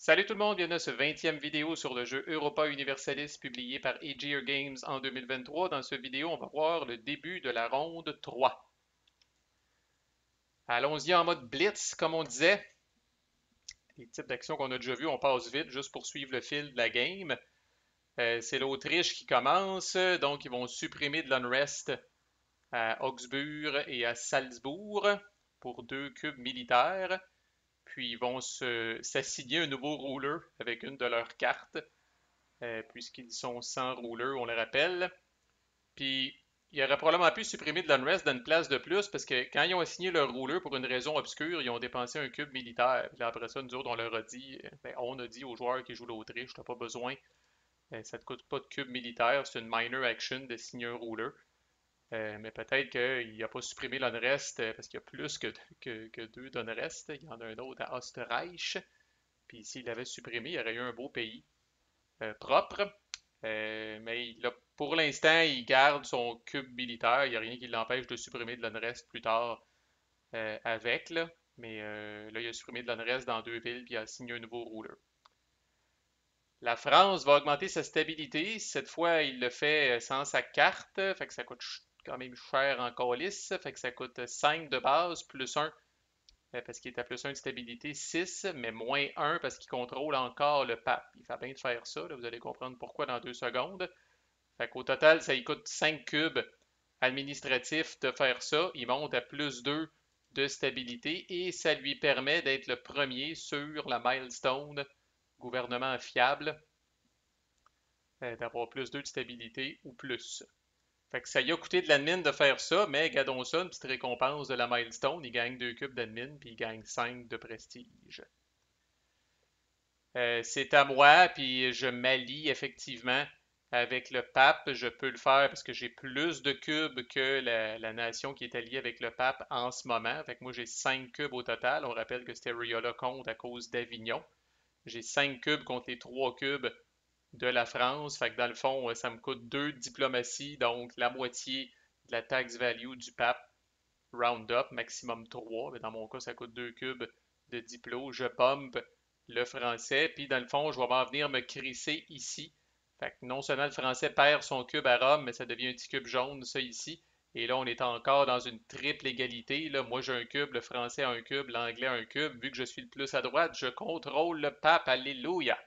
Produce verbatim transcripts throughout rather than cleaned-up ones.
Salut tout le monde, bienvenue à ce vingtième vidéo sur le jeu Europa Universalis publié par Aegir Games en deux mille vingt-trois. Dans cette vidéo, on va voir le début de la ronde trois. Allons-y en mode blitz, comme on disait. Les types d'actions qu'on a déjà vus, on passe vite juste pour suivre le fil de la game. Euh, c'est l'Autriche qui commence, donc ils vont supprimer de l'unrest à Augsbourg et à Salzbourg pour deux cubes militaires. Puis ils vont se- s'assigner un nouveau ruler avec une de leurs cartes. Euh, puisqu'ils sont sans rouleur, on le rappelle. Puis, il aurait probablement pu supprimer de l'unrest dans une place de plus, parce que quand ils ont assigné leur rouleur pour une raison obscure, ils ont dépensé un cube militaire. Puis là, après ça, nous autres, on leur a dit, euh, ben, on a dit aux joueurs qui jouent l'Autriche, t'as pas besoin, euh, ça te coûte pas de cube militaire, c'est une minor action de signer un rouleur. Euh, mais peut-être qu'il n'a pas supprimé l'unrest euh, parce qu'il y a plus que, que, que deux d'unrest. Il y en a un autre à Österreich. Puis s'il l'avait supprimé, il y aurait eu un beau pays euh, propre. Euh, mais il a- pour l'instant, il garde son cube militaire. Il n'y a rien qui l'empêche de supprimer de l'unrest plus tard euh, avec. Là. Mais euh, là, il a supprimé de l'unrest dans deux villes puis il a signé un nouveau ruler. La France va augmenter sa stabilité. Cette fois, il le fait euh, sans sa carte. Fait que ça coûte quand même cher en calice. Fait que ça coûte cinq de base plus un euh, parce qu'il est à plus un de stabilité, six, mais moins un parce qu'il contrôle encore le pape. Il fait bien de faire ça. Là, vous allez comprendre pourquoi dans deux secondes. Fait qu'au total, ça lui coûte cinq cubes administratifs de faire ça. Il monte à plus deux de stabilité et ça lui permet d'être le premier sur la milestone gouvernement fiable, euh, d'avoir plus deux de stabilité ou plus. Fait que ça lui a coûté de l'admin de faire ça, mais gardons ça, une petite récompense de la milestone. Il gagne deux cubes d'admin puis il gagne cinq de prestige. Euh, c'est à moi, puis je m'allie effectivement avec le pape. Je peux le faire parce que j'ai plus de cubes que la, la nation qui est alliée avec le pape en ce moment. Fait que moi, j'ai cinq cubes au total. On rappelle que c'était Riola contre à cause d'Avignon. J'ai cinq cubes contre les trois cubes de la France. Fait que dans le fond, ça me coûte deux de diplomatie, donc la moitié de la tax value du pape round-up, maximum trois. Mais dans mon cas, ça coûte deux cubes de diplo. Je pump le français, puis dans le fond, je vais m'en venir me crisser ici. Fait que non seulement le français perd son cube à Rome, mais ça devient un petit cube jaune, ça ici. Et là, on est encore dans une triple égalité. Là, moi, j'ai un cube, le français a un cube, l'anglais a un cube. Vu que je suis le plus à droite, je contrôle le pape. Alléluia!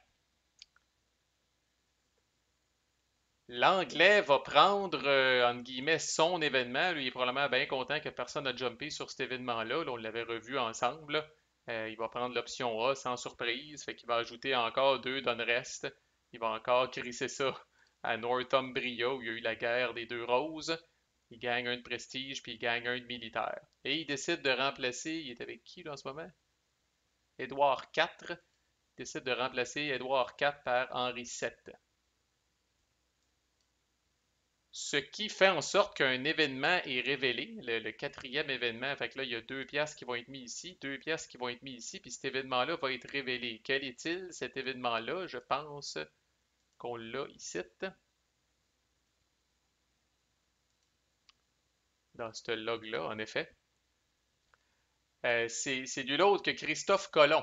L'anglais va prendre, euh, entre guillemets, son événement. Lui, il est probablement bien content que personne n'a jumpé sur cet événement-là. Là, on l'avait revu ensemble. Là. Euh, il va prendre l'option A sans surprise. Fait qu'il va ajouter encore deux d'unrest. Il va encore crisser ça à Northumbria où il y a eu la guerre des deux roses. Il gagne un de prestige puis il gagne un de militaire. Et il décide de remplacer. Il est avec qui là, en ce moment? Édouard quatre. Il décide de remplacer Édouard quatre par Henri sept. Ce qui fait en sorte qu'un événement est révélé, le, le quatrième événement. Fait que là, il y a deux pièces qui vont être mis ici, deux pièces qui vont être mis ici, puis cet événement-là va être révélé. Quel est-il, cet événement-là? Je pense qu'on l'a ici, dans ce log-là, en effet. Euh, c'est c'est nul autre que Christophe Colomb.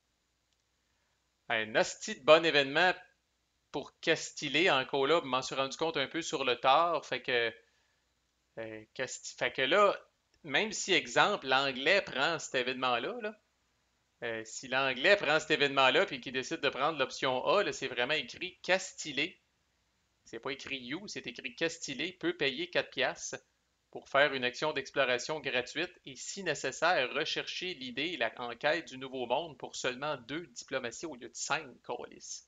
Un hostie de bon événement pour Castiller, encore là, je m'en suis rendu compte un peu sur le tard. Fait que, euh, Casti- fait que là, même si, exemple, l'anglais prend cet événement-là, là, Euh, si l'anglais prend cet événement-là et qu'il décide de prendre l'option A, là, c'est vraiment écrit Castillé. C'est pas écrit You, c'est écrit Castillé peut payer quatre piastres pour faire une action d'exploration gratuite et, si nécessaire, rechercher l'idée et la enquête du Nouveau Monde pour seulement deux diplomaties au lieu de cinq, câlisse.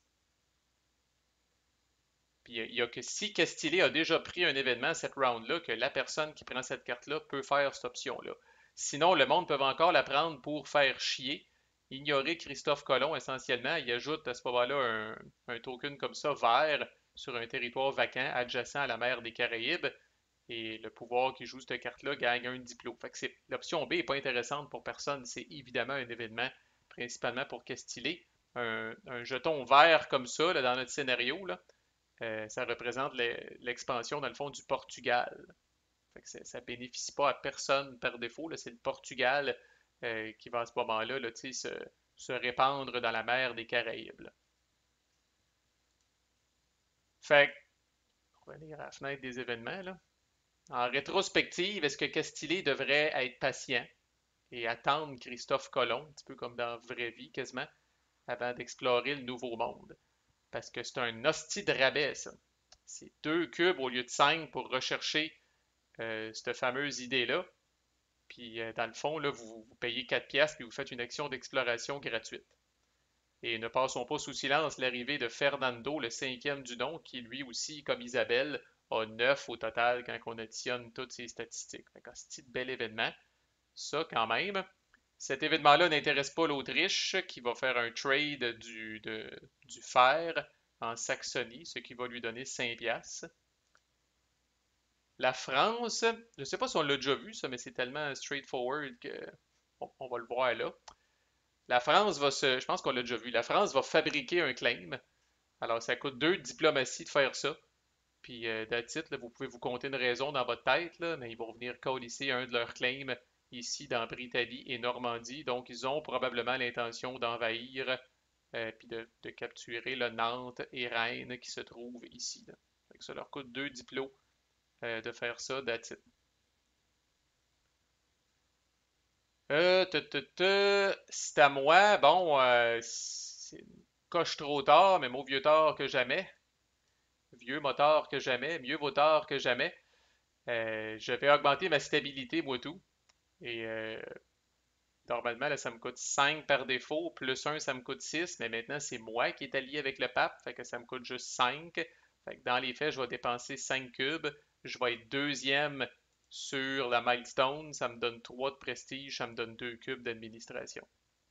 Puis il y a que si Castillé a déjà pris un événement cette round-là, que la personne qui prend cette carte-là peut faire cette option-là. Sinon, le monde peut encore la prendre pour faire chier, ignorer Christophe Colomb essentiellement. Il ajoute à ce moment-là un, un token comme ça, vert, sur un territoire vacant adjacent à la mer des Caraïbes. Et le pouvoir qui joue cette carte-là gagne un diplôme. Fait que c'est, l'option B n'est pas intéressante pour personne. C'est évidemment un événement, principalement pour Castillé. Un, un jeton vert comme ça, là, dans notre scénario, là, euh, ça représente l'expansion, dans le fond, du Portugal. Fait que ça ne bénéficie pas à personne par défaut. C'est le Portugal euh, qui va à ce moment-là là, se, se répandre dans la mer des Caraïbes. Là. Fait on va venir à la fenêtre des événements. Là. En rétrospective, est-ce que Castillé devrait être patient et attendre Christophe Colomb, un petit peu comme dans la vraie vie quasiment, avant d'explorer le Nouveau Monde? Parce que c'est un hostie de rabais, ça. C'est deux cubes au lieu de cinq pour rechercher euh, cette fameuse idée-là. Puis, euh, dans le fond, là, vous, vous payez quatre piastres puis vous faites une action d'exploration gratuite. Et ne passons pas sous silence l'arrivée de Fernando, le cinquième du nom, qui lui aussi, comme Isabelle, a neuf au total quand on additionne toutes ses statistiques. Fait c'est un bel événement. Ça, quand même. Cet événement-là n'intéresse pas l'Autriche, qui va faire un trade du, de- du fer en Saxonie, ce qui va lui donner cinq piastres. La France, je ne sais pas si on l'a déjà vu, ça, mais c'est tellement straightforward qu'on on va le voir là. La France va se. Je pense qu'on l'a déjà vu. La France va fabriquer un claim. Alors, ça coûte deux diplomaties de faire ça. Puis, euh, that's it, là, vous pouvez vous compter une raison dans votre tête, là, mais ils vont venir colisser un de leurs claims ici dans Britannie et Normandie. Donc, ils ont probablement l'intention d'envahir euh, puis de, de capturer le Nantes et Rennes qui se trouvent ici. Là. Fait que ça leur coûte deux diplos euh, de faire ça, that's it. Euh, te, te, te, c'est à moi. Bon, euh, c'est une coche trop tard, mais mieux vieux tard que jamais. Vieux motard que jamais, mieux vaut tard que jamais. Euh, je vais augmenter ma stabilité, moi tout. Et euh, normalement, là, ça me coûte cinq par défaut, plus un, ça me coûte six, mais maintenant, c'est moi qui est allié avec le pape, fait que ça me coûte juste cinq. Fait que dans les faits, je vais dépenser cinq cubes. Je vais être deuxième sur la milestone, ça me donne trois de prestige, ça me donne deux cubes d'administration.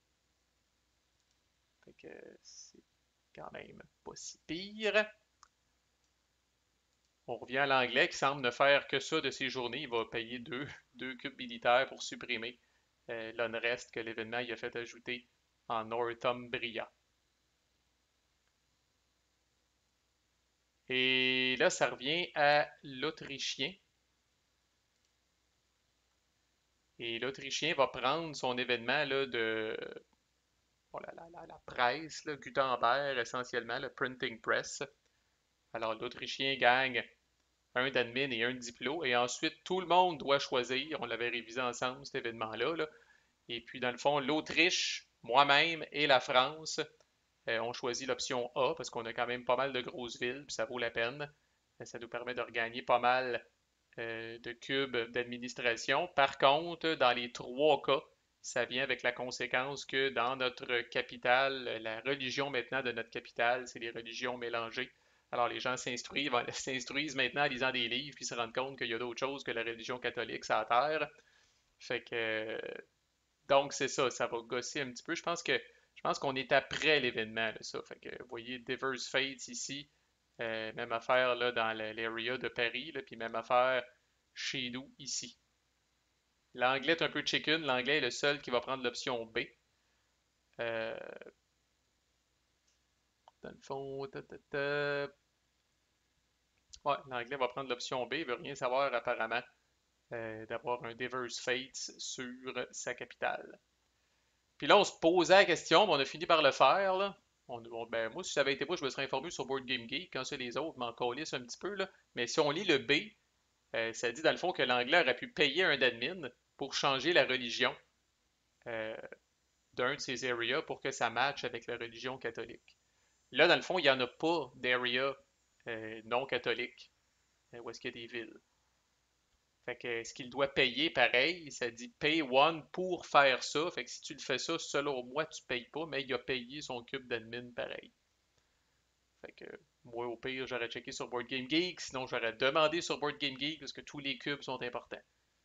Fait que c'est quand même pas si pire. On revient à l'anglais qui semble ne faire que ça de ses journées. Il va payer deux, deux cubes militaires pour supprimer euh, l'unrest que l'événement y a fait ajouter en Northumbria. Et là, ça revient à l'Autrichien. Et l'Autrichien va prendre son événement là, de bon, la, la, la, la, presse, là, Gutenberg essentiellement, le printing press. Alors l'Autrichien gagne un d'admin et un de diplôme. Et ensuite, tout le monde doit choisir. On l'avait révisé ensemble, cet événement-là. Là. Et puis, dans le fond, l'Autriche, moi-même et la France euh, ont choisi l'option A parce qu'on a quand même pas mal de grosses villes, puis ça vaut la peine. Ça nous permet de regagner pas mal euh, de cubes d'administration. Par contre, dans les trois cas, ça vient avec la conséquence que dans notre capitale, la religion maintenant de notre capitale, c'est les religions mélangées. Alors les gens s'instruisent, s'instruisent maintenant en lisant des livres, puis se rendent compte qu'il y a d'autres choses que la religion catholique sur la terre. Fait que donc c'est ça, ça va gosser un petit peu. Je pense que je pense qu'on est après l'événement, là, ça. Fait que vous voyez Diverse Fates ici, euh, même affaire là, dans l'area de Paris, là, puis même affaire chez nous ici. L'anglais est un peu chicken, l'anglais est le seul qui va prendre l'option B. Euh, dans le fond, ta, ta, ta. Ouais, l'anglais va prendre l'option B, il veut rien savoir apparemment euh, d'avoir un Diverse Fates sur sa capitale. Puis là, on se posait la question, mais on a fini par le faire. Là. On, on- ben, moi, si ça avait été moi, je me serais informé sur Board Game Geek. Quand c'est les autres, m'en calissent un petit peu. Là. Mais si on lit le B, euh, ça dit dans le fond que l'anglais aurait pu payer un admin pour changer la religion euh, d'un de ces areas pour que ça matche avec la religion catholique. Là, dans le fond, il n'y en a pas d'area euh, non catholique euh, où est-ce qu'il y a des villes. Fait que ce qu'il doit payer, pareil, ça dit pay one pour faire ça. Fait que si tu le fais ça, selon moi, tu payes pas, mais il a payé son cube d'admin pareil. Fait que moi, au pire, j'aurais checké sur Board Game Geek, sinon j'aurais demandé sur Board Game Geek parce que tous les cubes sont importants.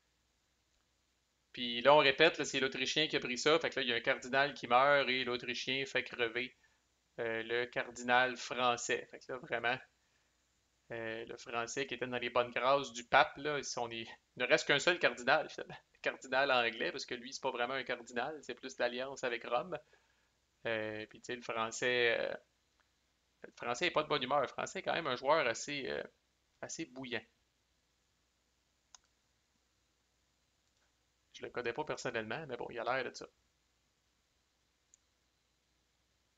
Puis là, on répète, là, c'est l'Autrichien qui a pris ça. Fait que là, il y a un cardinal qui meurt et l'Autrichien fait crever euh, le cardinal français. Fait que là, vraiment, euh, le français qui était dans les bonnes grâces du pape, là, on est... il ne reste qu'un seul cardinal, finalement. Le cardinal anglais, parce que lui, c'est pas vraiment un cardinal, c'est plus l'alliance avec Rome. Euh, puis, tu sais, le français, euh, le français n'est pas de bonne humeur. Le français est quand même un joueur assez, euh, assez bouillant. Je le connais pas personnellement, mais bon, il a l'air de ça.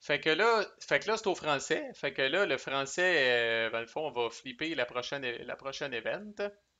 Fait que là, fait que là, c'est au français. Fait que là, le français, euh, dans le fond, on va flipper la prochaine, la prochaine event.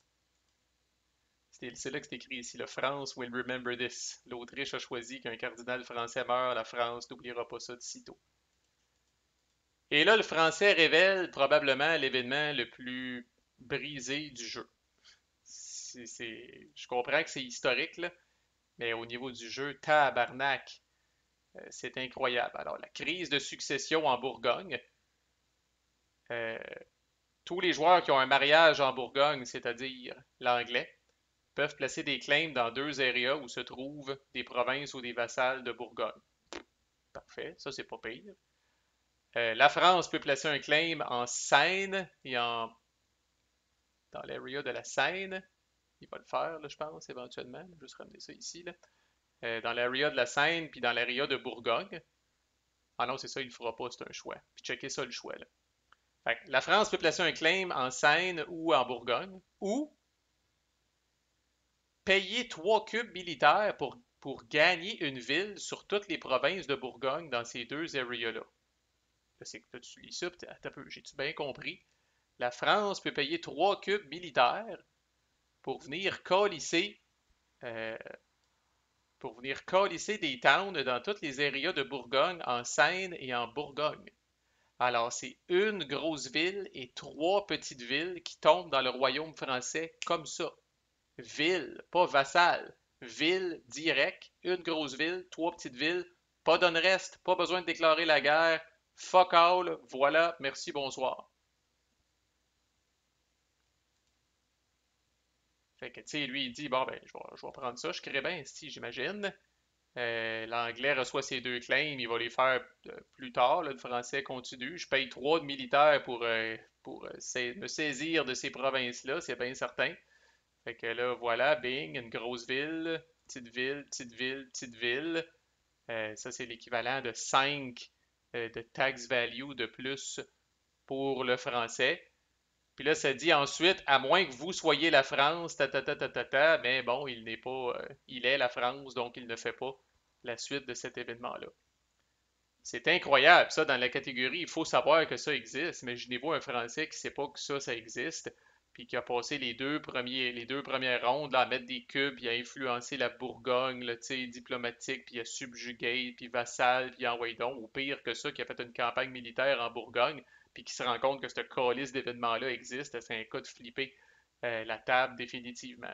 C'est c'est là que c'est écrit ici, le France will remember this. L'Autriche a choisi qu'un cardinal français meurt, la France n'oubliera pas ça de sitôt. Et là, le français révèle probablement l'événement le plus brisé du jeu. C'est, c'est- je comprends que c'est historique, là, mais au niveau du jeu, tabarnak, euh, c'est incroyable. Alors, la crise de succession en Bourgogne, euh, tous les joueurs qui ont un mariage en Bourgogne, c'est-à-dire l'anglais, peuvent placer des claims dans deux areas où se trouvent des provinces ou des vassals de Bourgogne. Parfait, ça c'est pas pire. Euh, la France peut placer un claim en Seine et en dans l'area de la Seine. Il va le faire, là, je pense, éventuellement. Je vais juste ramener ça ici. Là. Euh, dans l'area de la Seine, puis dans l'area de Bourgogne. Ah non, c'est ça, il ne le fera pas, c'est un choix. Puis checkez ça, le choix. Là. Fait que la France peut placer un claim en Seine ou en Bourgogne, ou payer trois cubes militaires pour, pour gagner une ville sur toutes les provinces de Bourgogne dans ces deux areas-là. Là, c'est que là, tu lis ça, puis attends un peu, j'ai-tu bien compris? La France peut payer trois cubes militaires pour venir colisser euh, pour venir colisser des towns dans toutes les areas de Bourgogne, en Seine et en Bourgogne. Alors, c'est une grosse ville et trois petites villes qui tombent dans le royaume français comme ça. Ville, pas vassal. Ville direct, une grosse ville, trois petites villes, pas d'unrest, pas besoin de déclarer la guerre. Fuck all, voilà, merci, bonsoir. Fait que, tu sais, lui, il dit, bon, ben, je vais, je vais prendre ça, je crée bien, si, j'imagine. Euh, L'anglais reçoit ses deux claims, il va les faire euh, plus tard. Là, le français continue. Je paye trois de militaires pour, euh, pour euh, sa- me saisir de ces provinces-là, c'est bien certain. Fait que là, voilà, bing, une grosse ville, petite ville, petite ville, petite ville. Euh, ça, c'est l'équivalent de cinq euh, de tax value de plus pour le français. Puis là, ça dit ensuite, à moins que vous soyez la France, ta ta ta ta ta ta, mais bon, il n'est pas, euh, il est la France, donc il ne fait pas la suite de cet événement-là. C'est incroyable, ça, dans la catégorie, il faut savoir que ça existe. Imaginez-vous un Français qui ne sait pas que ça, ça existe, puis qui a passé les deux premiers, les deux premières rondes là, à mettre des cubes, puis à influencer la Bourgogne, là, diplomatique, puis à subjuguer, puis vassal, puis envoyer donc, ou pire que ça, qui a fait une campagne militaire en Bourgogne, puis qui se rend compte que ce calice d'événements-là existe, c'est un cas de flipper euh, la table définitivement.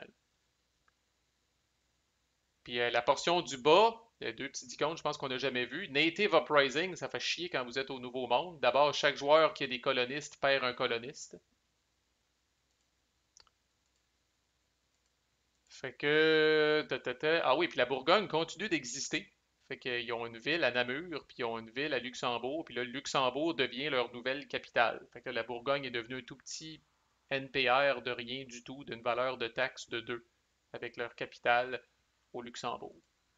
Puis euh, la portion du bas, il y a deux petites icônes, je pense qu'on n'a jamais vu. Native Uprising, ça fait chier quand vous êtes au Nouveau Monde. D'abord, chaque joueur qui a des colonistes perd un coloniste. Fait que. ta, ta, ta. Ah oui, puis la Bourgogne continue d'exister. Fait qu'ils ont une ville à Namur, puis ils ont une ville à Luxembourg, puis là, Luxembourg devient leur nouvelle capitale. Fait que là, la Bourgogne est devenue un tout petit N P R de rien du tout, d'une valeur de taxe de deux, avec leur capitale au Luxembourg.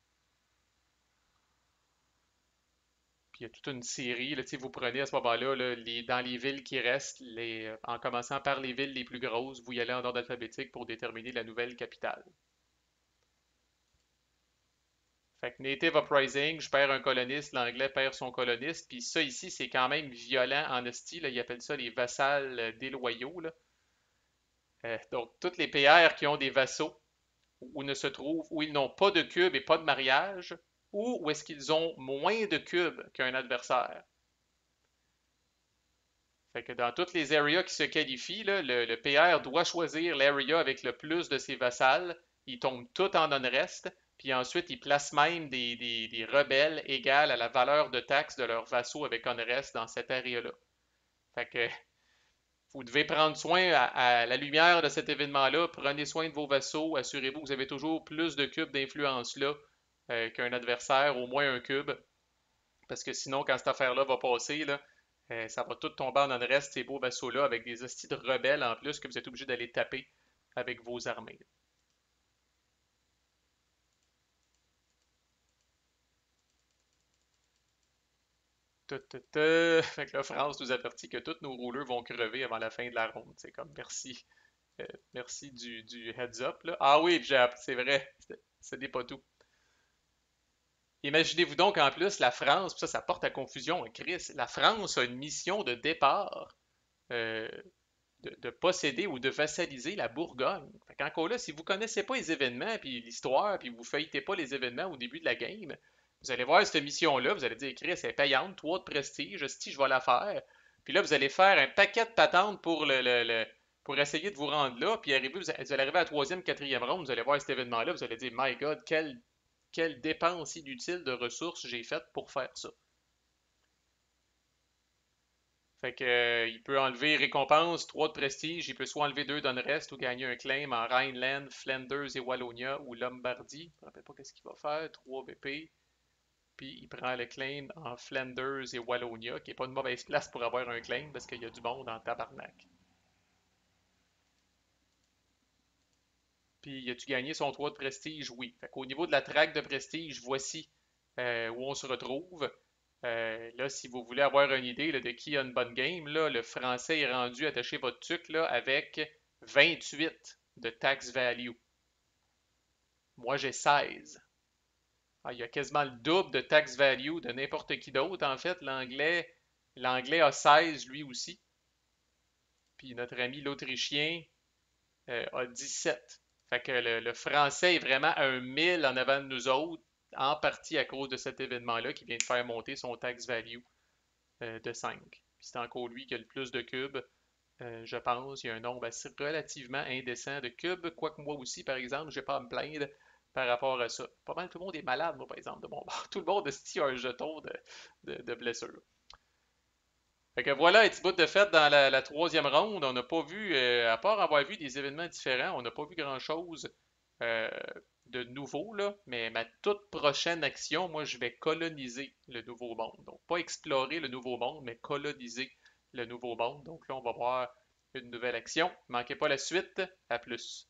Puis il y a toute une série, là, tu sais, vous prenez à ce moment-là, là, les- dans les villes qui restent, les, euh, en commençant par les villes les plus grosses, vous y allez en ordre alphabétique pour déterminer la nouvelle capitale. Fait que Native Uprising, je perds un coloniste, l'anglais perd son coloniste, puis ça ici, c'est quand même violent en esti, là, ils appellent ça les vassals euh, déloyaux, là. Euh, donc, toutes les P R qui ont des vassaux, où ne se trouvent, où ils n'ont pas de cube et pas de mariage, ou où est-ce qu'ils ont moins de cubes qu'un adversaire. Fait que dans toutes les areas qui se qualifient, là, le, le P R doit choisir l'area avec le plus de ses vassals. Ils tombent tous en unrest. Puis ensuite, ils placent même des, des, des rebelles égales à la valeur de taxe de leurs vassaux avec unrest dans cette area-là. Fait que vous devez prendre soin à, à la lumière de cet événement-là. Prenez soin de vos vassaux. Assurez-vous que vous avez toujours plus de cubes d'influence là euh, qu'un adversaire, au moins un cube. Parce que sinon, quand cette affaire-là va passer, là, euh, ça va tout tomber en reste, ces beaux vassaux-là, avec des hosties de rebelles en plus que vous êtes obligé d'aller taper avec vos armées. Tout, tout, tout. Fait que la France nous avertit que tous nos rouleurs vont crever avant la fin de la ronde. C'est comme merci. Euh, merci du, du heads up. Là. Ah oui, c'est vrai, ce n'est pas tout. Imaginez-vous donc en plus la France, puis ça, ça porte à confusion, hein, Chris. La France a une mission de départ euh, de, de posséder ou de vassaliser la Bourgogne. Fait qu'encore là, si vous connaissez pas les événements, puis l'histoire, puis vous feuilletez pas les événements au début de la game, vous allez voir cette mission-là, vous allez dire, Chris, elle est payante, trois de prestige, si je vais la faire. Puis là, vous allez faire un paquet de patentes pour le, le- le- pour essayer de vous rendre là, puis arriver, vous, allez arriver à la troisième, quatrième ronde, vous allez voir cet événement-là, vous allez dire, My God, quelle, quelle dépense inutile de ressources j'ai faite pour faire ça. Fait que, euh, il peut enlever récompense, trois de prestige, il peut soit enlever deux d'unrest ou gagner un claim en Rhineland, Flanders et Wallonia ou Lombardie. Je ne me rappelle pas qu'est-ce qu'il va faire, trois B P. Puis il prend le claim en Flanders et Wallonia, qui n'est pas une mauvaise place pour avoir un claim parce qu'il y a du monde en tabarnak. Puis as-tu gagné son trois de prestige? Oui. Fait qu'au niveau de la traque de prestige, voici euh, où on se retrouve. Euh, là, si vous voulez avoir une idée là, de qui a une bonne game, là, le français est rendu, attaché votre tuc là, avec vingt-huit de tax value. Moi, j'ai seize. Ah, il y a quasiment le double de tax value de n'importe qui d'autre. En fait, l'anglais, l'anglais a seize lui aussi. Puis notre ami l'Autrichien euh, a dix-sept. Fait que le, le français est vraiment à un mille en avant de nous autres, en partie à cause de cet événement-là qui vient de faire monter son tax value euh, de cinq. Puis c'est encore lui qui a le plus de cubes, euh, je pense. Il y a un nombre assez relativement indécent de cubes, quoique moi aussi, par exemple, j'ai pas à me plaindre par rapport à ça. Pas mal tout le monde est malade, moi, par exemple, de mon bord. Tout le monde a un jeton de, de, de blessure. Fait que voilà, un petit bout de fait dans la, la troisième ronde. On n'a pas vu, euh, à part avoir vu des événements différents, on n'a pas vu grand-chose euh, de nouveau, là. Mais ma toute prochaine action, moi, je vais coloniser le nouveau monde. Donc, pas explorer le nouveau monde, mais coloniser le nouveau monde. Donc là, on va voir une nouvelle action. Manquez pas la suite. À plus.